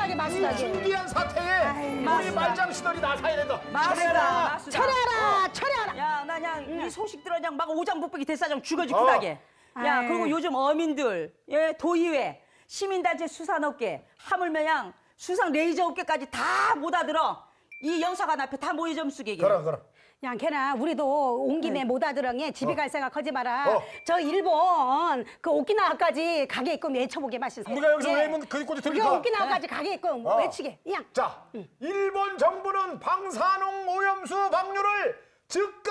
마수다게 마수다게. 신기한 사태에 우리 말장 시절이 나서야 된다. 마수다. 철회하라. 야, 나 그냥 이 소식 들어 그냥 막 오장복백이 대사장 죽어지구나게. 야, 그리고 요즘 어민들, 예, 도의회, 시민단체 수산업계, 하물며 양 수상 레이저 업계까지 다 못 알아들어. 이 영사관 앞에 다 모여 좀 쓰게. 그럼. 야, 걔나 우리도 온 김에 못 알아들어게 집에 갈 생각 하지 마라. 저 일본 그 오키나와까지 가게끔 외쳐보게 마시세요. 우리가 여기서 외면 그 입고지 들릴까? 오키나와까지 가게끔 외치게. 야. 자, 일본 정부는 방사능 오염수 방류를 즉각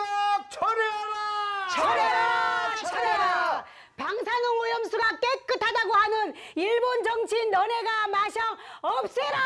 철회하라. 방사능 오염수가 깨끗하다고 하는 일본 정치인 너네가 마셔 없애라.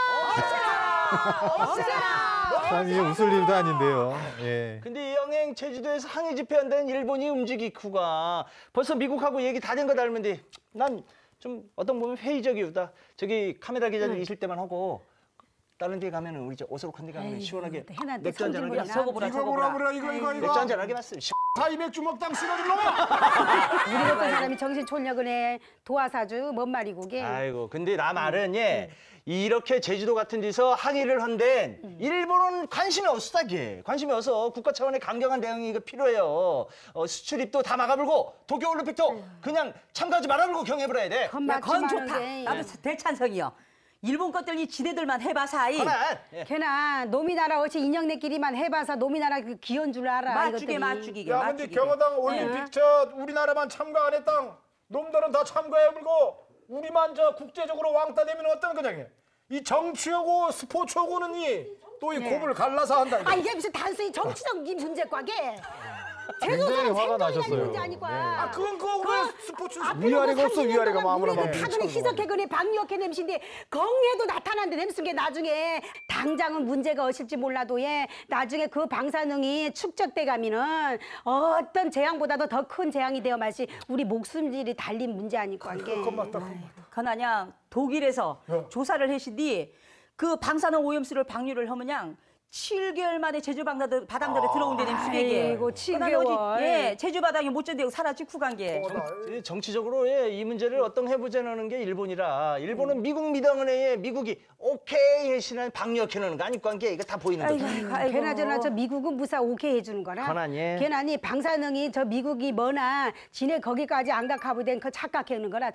참 이게 웃을 일도 아닌데요. 예. 근데 이 영행 제주도에서 항의 집회한다는 일본이 움직이구가 벌써 미국하고 얘기 다 된 거 닮은데 난 좀 어떤 부분 회의적이다. 저기 카메라 기자들 있을 때만 하고 다른 데 가면은 우리 저 오소록한 데 가면 시원하게 맥주 한잔 하게. 이거 맥주 한잔 하게 봤어. 사이 맥주 먹당 쓰러질 놈아. 우리 같은 사람이 정신촌력은해 도화사주 뭔 말이고 게. 아이고 근데 나 말은 이렇게 제주도 같은 데서 항의를 한데 일본은 관심이 없었다게. 관심이 없어. 국가 차원의 강경한 대응이 이거 필요해요. 수출입도 다 막아불고 도쿄올림픽도 그냥 참가하지 말아불고 경해버려야 돼. 건 좋다. 나도 대찬성이요. 일본 것들이 지네들만 해봐사이. 걔나 노미나라 어찌 인형네끼리만 해봐서 노미나라 그 기원 줄 알아. 맞추기게. 야, 근데 경호당 올림픽 저 우리나라만 참가 안 했당. 놈들은 다 참가해불고 우리만 저 국제적으로 왕따 되면 어떤 거냐게. 이 정치하고 스포츠하고는 또 이 곱을 갈라서 한다. 아, 이게 무슨 단순히 정치적 문제과게. 굉장히 화가 나셨어요. 아, 그건 왜 스포츠 위아래가 없어, 위아래가 뭐 아무나 막 타그네 희석해그네 방역해 냄새인데 경해도 나타나는데 냄새인 게 나중에 당장은 문제가 없을지 몰라도 나중에 그 방사능이 축적돼 가면은 어떤 재앙보다도 더 큰 재앙이 되어 마시 우리 목숨질이 달린 문제 아닐까 이게. 그건 맞다. 그나냥 독일에서 조사를 하시니 그 방사능 오염수를 방류를 하면양 7개월 만에 제주 바다들에 들어온다는 수객이. 아이고 7개월. 제주 바닥에 못 견디고 사라지고 간 게. 정치적으로 이 문제를 어떤 해보자는 게 일본이라. 일본은 미국 미당은에 미국이 오케이 해시는 방역해놓는 거 아니까 이거 다 보이는 거죠. 걔나저나 저 미국은 무사 오케이 해주는 거라. 걔나니 방사능이 저 미국이 뭐나 지네 거기까지 안 가카부된 그 착각하는 거라.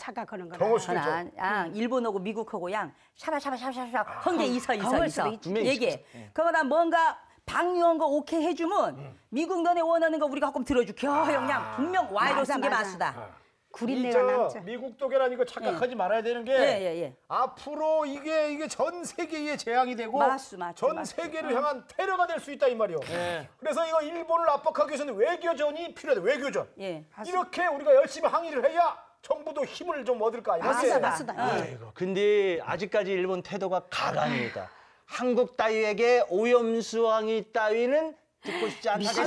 일본하고 미국하고 양 샤바샤바샤바샤 헌게 있어. 얘기해. 그거나 뭔가 방류한 거 오케이 해주면 미국 너네 원하는 거 우리가 조금 들어줄게. 형량 분명 와이로 쓴 게 맞수다. 구린내가 남자. 미국도 계란 이거 착각하지 말아야 되는 게 앞으로 이게 전 세계의 재앙이 되고 전 세계를 향한 테러가 될 수 있다 이 말이요. 그래서 이거 일본을 압박하기 위해서는 외교전이 필요하다. 외교전. 이렇게 우리가 열심히 항의를 해야 정부도 힘을 좀 얻을까. 맞습니다. 아이고, 근데 아직까지 일본 태도가 가관이다. 한국 따위에게 오염수항이 따위는 듣고 싶지 않다겠어.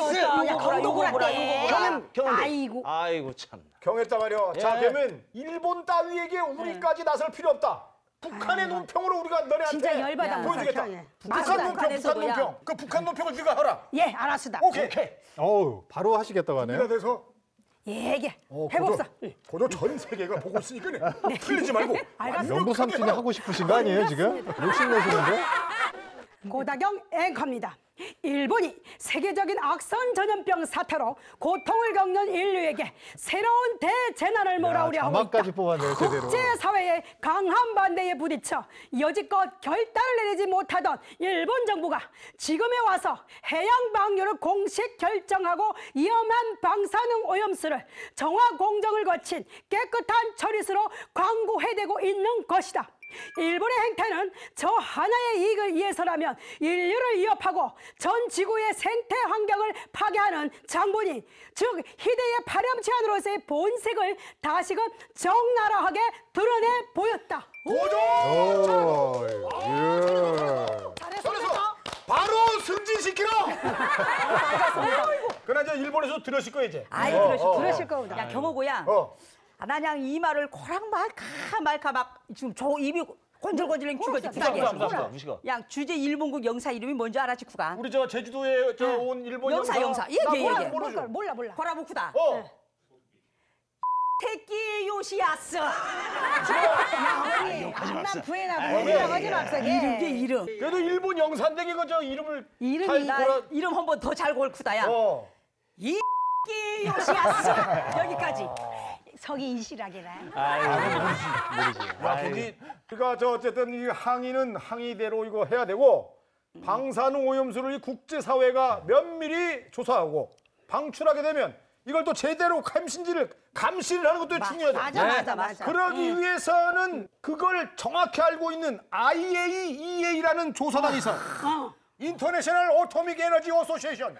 아이고 참. 경했다 말이야. 자, 그러면 일본 따위에게 우리까지 나설 필요 없다. 북한의 논평으로 우리가 너네한테 진짜 열받아 보여주겠다. 북한 논평. 그 북한 논평을 네가 하라. 예, 알았습니다. 오케이. 어우, 바로 하시겠다고 하네요. 네가 돼서 해봅시다. 고도 전 세계가 보고 있으니까 틀리지 말고. 연구 삼촌이 하고 싶으신 거 아니에요, 지금? 욕심내시는데? 고다경 앵커입니다. 일본이 세계적인 악성 전염병 사태로 고통을 겪는 인류에게 새로운 대재난을 몰아오려 하고 있다. 자막까지 뽑았네요, 제대로. 국제사회의 강한 반대에 부딪혀 여지껏 결단을 내리지 못하던 일본 정부가 지금에 와서 해양 방류를 공식 결정하고 위험한 방사능 오염수를 정화 공정을 거친 깨끗한 처리수로 광고해대고 있는 것이다. 일본의 행태는 저 하나의 이익을 위해서라면 인류를 위협하고 전 지구의 생태 환경을 파괴하는 장본인, 즉 희대의 파렴치한으로서의 본색을 다시금 적나라하게 드러내 보였다. 잘했습니다. 바로 승진시키라. 그러나 일본에서 들으실 거예요 이제. 들으실 겁니다. 야 경호고야. 나 그냥 이 말을 코랑 말카 막 지금 저 입이 건질건질 죽어지 구다게. 양 주제 일본국 영사 이름이 뭔지 알았지 구가? 우리 저 제주도에 온 일본 영사. 얘기해. 몰라. 거라부 구다. 새끼 요시야스. 엄마 부인하고 하지 맙소게. 이게 이름. 그래도 일본 영산대기 그저 이름을 이름이 이름 한 번 더 잘 골쿠다야. 이 새끼 요시야스. 여기까지. 석이 이시락이라. 모르지. 그러니까 저 어쨌든 이 항의는 항의대로 이거 해야 되고 방사능 오염수를 이 국제사회가 면밀히 조사하고 방출하게 되면 이걸 또 제대로 감시를 하는 것도 중요하죠. 맞아. 그러기 위해서는 그걸 정확히 알고 있는 IAEA라는 조사단이 있어. 인터내셔널 오토믹 에너지 어소시에이션.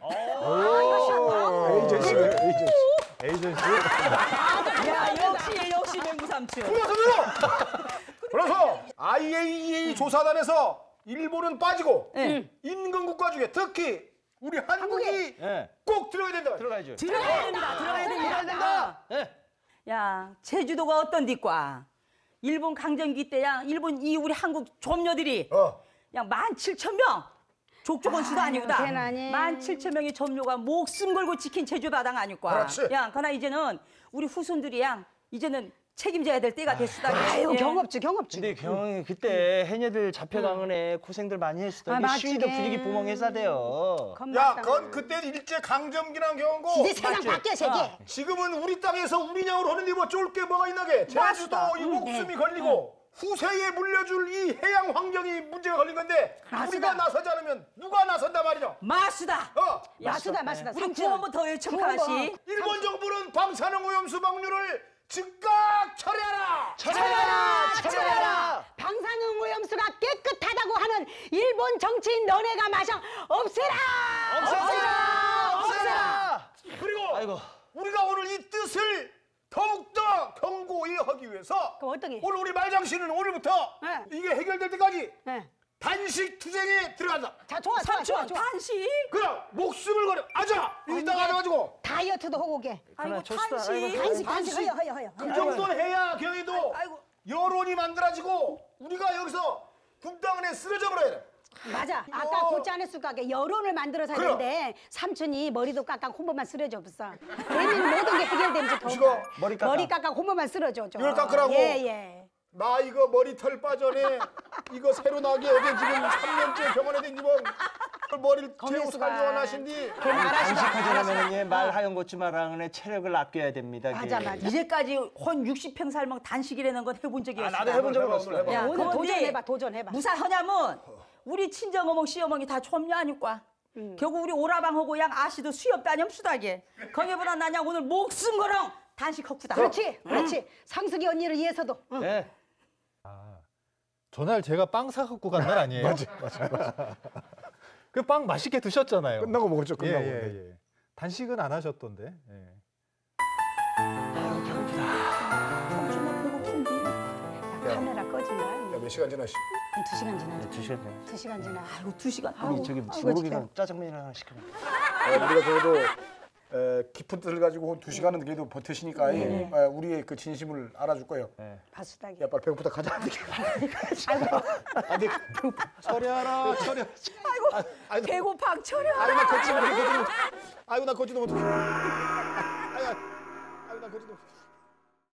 에이전시. 야, 역시 맹구 삼촌. 그래서 IAEA 조사단에서 일본은 빠지고 인근 국가 중에 특히 우리 한국이 꼭 들어가야 된다. 들어가야죠. 들어가야 됩니다. 야, 제주도가 어떤디과? 일본 강점기 때야 일본 우리 한국 점료들이 야 17,000명. 족족원 수도 아니구다. 17,000명의 점료가 목숨 걸고 지킨 제주 바당 아니까. 그렇지. 야, 그러나 이제는 우리 후손들이야 이제는 책임져야 될 때가 됐수다. 아유, 경업주. 근데 경이 그때 해녀들 잡혀가는 고생들 많이 했어. 시위도 분위기 부멍해서 돼요. 야, 그건 그때 일제 강점기란 경우고. 진짜 세상 바뀌어 세계. 지금은 우리 땅에서 우리 냥으로 하는데 뭐 쫄 게 뭐가 있나게. 제주도 이 목숨이 걸리고 후세에 물려줄 이 해양 환경이 문제가 걸린 건데 우리가 나서지 않으면 누가 나선다 말이죠. 마수다. 마수다. 우리 구원부 더 외쳐가시. 일본 정부는 방사능 오염수 방류를 즉각 처리하라. 처리하라. 방사능 오염수가 깨끗하다고 하는 일본 정치인 너네가 마셔 없애라. 그리고 우리가 오늘 이 뜻을 더욱더 견고히 하기 위해서 그럼 어떤 게? 오늘 우리 말장씨는 오늘부터 이게 해결될 때까지 네. 단식 투쟁에 들어간다. 자, 좋아. 단식. 그럼 목숨을 걸어. 아자. 이따가 가지고 다이어트도 하고 오게. 아이고 단식. 단식 허여. 그 정도는 해야 경희도 여론이 만들어지고 우리가 여기서 분당원에 쓰러져 버려야 돼. 맞아. 아까 곧지 않았을까? 여론을 만들어서 하는데 삼촌이 머리도 깎아 홈보만 쓰러져 없어. 내년 모든 게 해결되면서 이거 머리 깎아 홈보만 쓰러져. 이걸 깎으라고? 예. 나 이거 머리털 빠져네. 이거 새로 나기 어제 지금 3년째 병원에 댕기면 머리를 재우 살려원 하신디. 단식하자면은 말 하연 걷지 마라. 체력을 아껴야 됩니다. 맞아. 이제까지 한 60평 살면 단식이라는 건 해본 적이 없어. 나도 해본 적은 없어. 야, 오늘 도전해봐. 무사 하냐면 우리 친정어멍 시어멍이 다 점녀 아니까. 결국 우리 오라방하고 양 아씨도 수협 다념 수다게. 거기보다 나냐 오늘 목숨 걸어 단식 헛구다. 그렇지. 상숙이 언니를 위해서도. 네. 전날 제가 빵 사갖고 간 날 아니에요? 맞아. 그 빵 맛있게 드셨잖아요. 끝나고 먹었죠. 끝나고. 예. 단식은 안 하셨던데. 예. 카메라 꺼진다. 야, 몇 시간 지났어? 2시간 지나죠. 2시간. 2시간 지나. 아이고 2시간. 우리 저기 모르기가 짜장면이나 하나 시켜. 우리가 그래도 깊은 뜻을 가지고 2시간은 그래도 버티시니까 우리의 그 진심을 알아줄 거예요. 바수다기. 야, 빨리 배고프다 가자. 아니, 처리하라. 아이고 배고파 처려. 아이고 나 걷지도 못해.